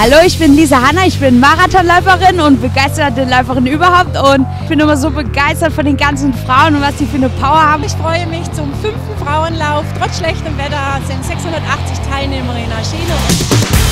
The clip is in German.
Hallo, ich bin Lisa Hanna, ich bin Marathonläuferin und begeisterte Läuferin überhaupt und ich bin immer so begeistert von den ganzen Frauen und was die für eine Power haben. Ich freue mich zum 5. Frauenlauf. Trotz schlechtem Wetter sind 680 Teilnehmerinnen erschienen.